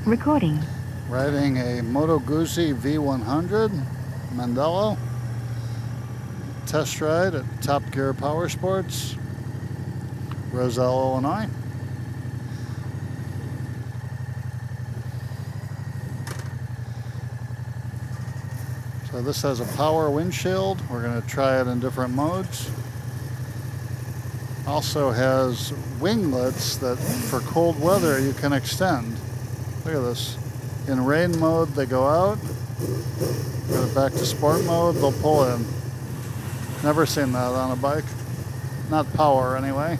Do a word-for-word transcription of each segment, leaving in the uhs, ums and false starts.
Recording. Riding a Moto Guzzi V one hundred Mandello. Test ride at Top Gear Power Sports, Roselle, Illinois. So this has a power windshield. We're going to try it in different modes. Also has winglets that for cold weather you can extend. Look at this. In rain mode they go out. Go back to sport mode, they'll pull in. Never seen that on a bike. Not power anyway.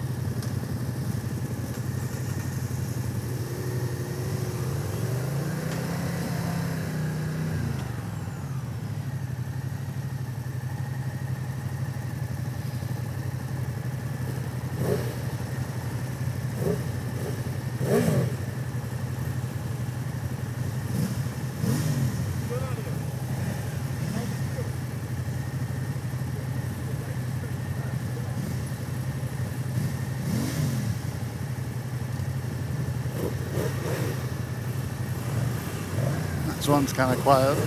This one's kind of quiet.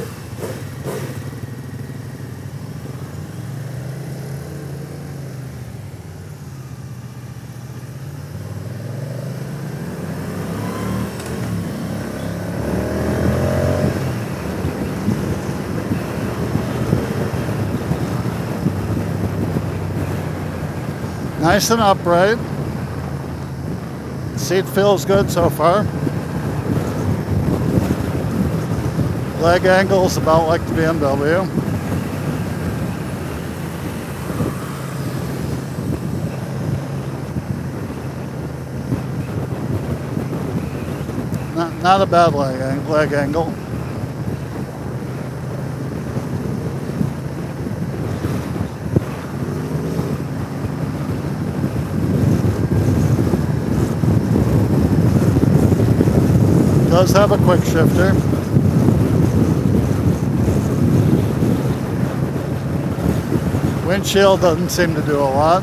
Nice and upright. Seat feels good so far. Leg angle's about like the B M W. Not, not a bad leg, leg angle. Does have a quick shifter. Windshield doesn't seem to do a lot.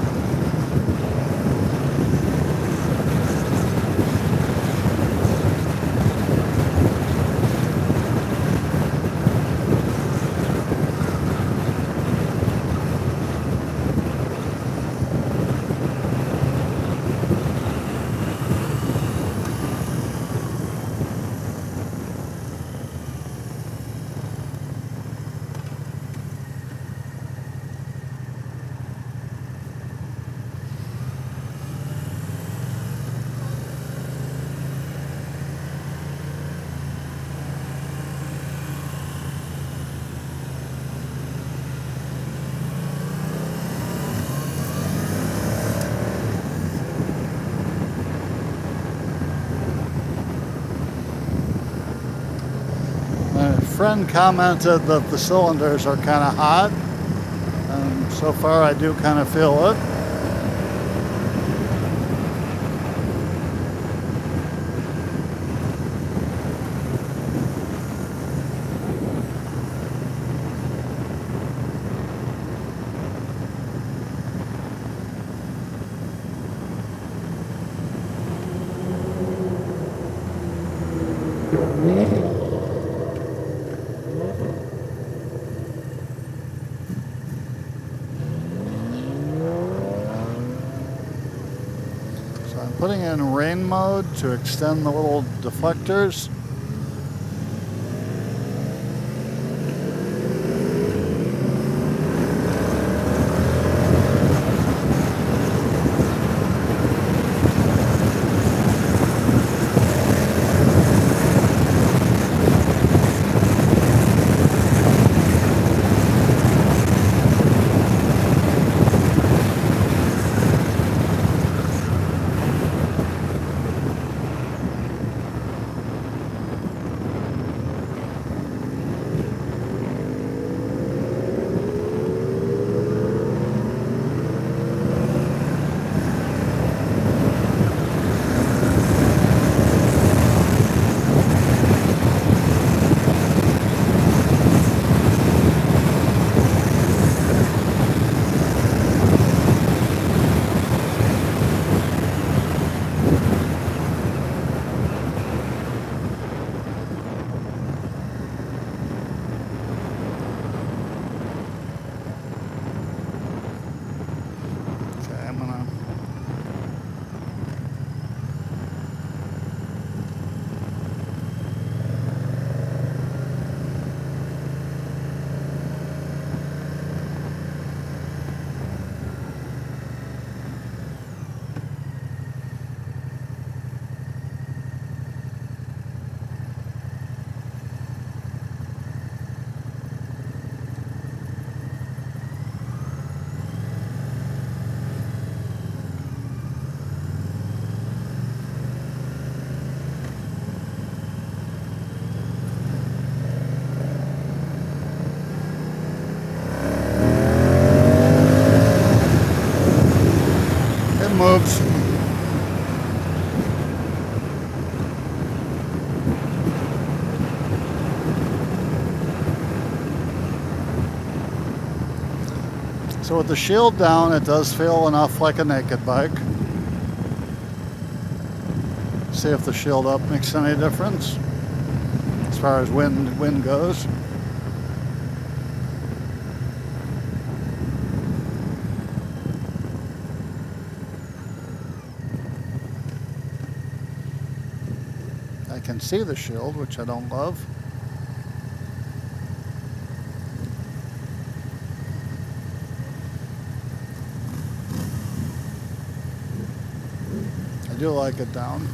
My friend commented that the cylinders are kind of hot, and so far I do kind of feel it. So I'm putting in rain mode to extend the little deflectors. So with the shield down, it does feel enough like a naked bike. See if the shield up makes any difference as far as wind wind goes. I can see the shield, which I don't love. I do like it down.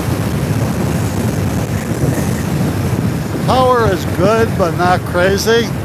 Power is good, but not crazy.